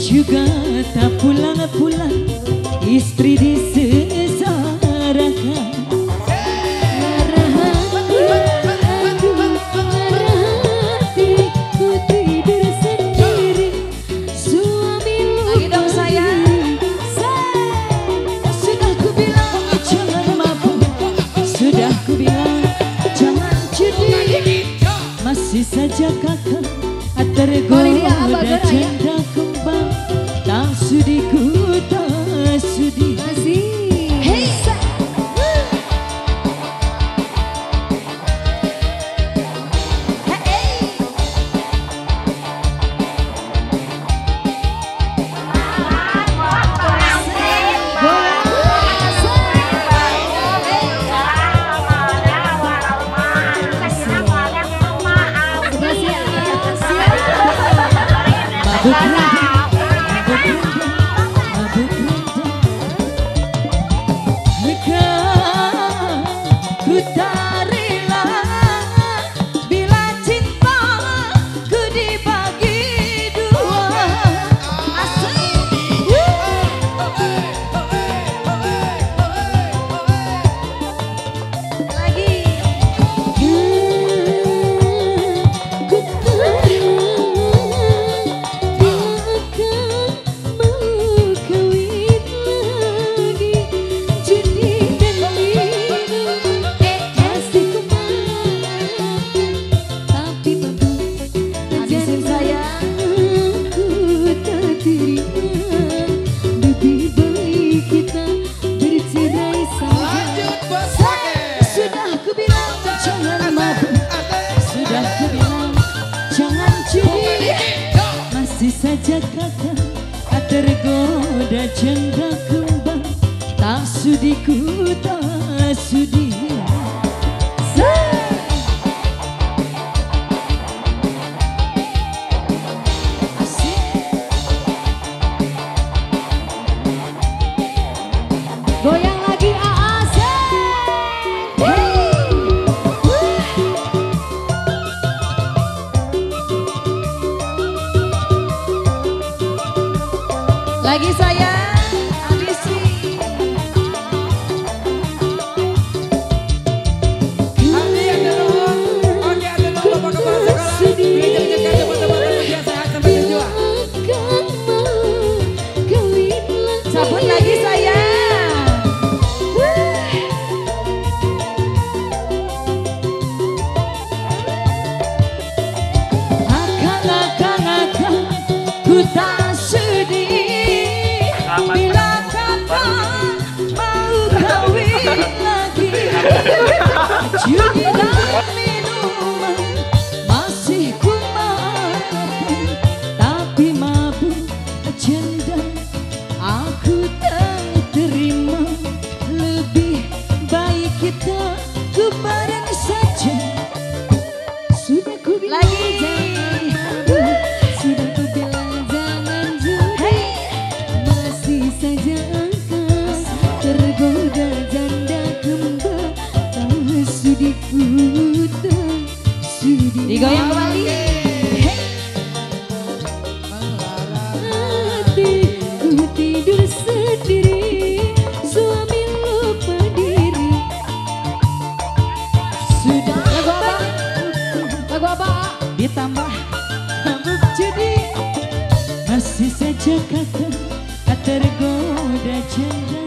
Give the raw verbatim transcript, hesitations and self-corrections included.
juga tak pulang-pulang, istri disesarakan. Masih saja kakak tergoda janda kembang, tak sudi ku tak sudi. Hey, saja kakak tergoda janda kembang, tak sudi ku tak sudi. Goyang lagi A A C. Lagi saya Adisi. Oke, ada dulu. Oke, ada dulu Bapak Kepala Sekolah. Belajar-belajar teman-teman biar sehat sampai tujuan. Sabun lagi saya. Akan-akan-akan ku tak sudi bila kata mau kawin lagi. Judi dan minuman masih ku maafkan, tapi mabuk janda aku tak terima. Lebih baik kita ku bareng saja. Sudah ku bilang jangan mabuk, sudah ku bilang jangan judi. Masih saja engkau tergoda janda kembang, tak sudi ku tak sudi. Digoyang kembali. Hatiku tidur sendiri, suami lupa diri. Sudah Lagu apa? ditambah mabuk judi, masih saja kakak tergoda janda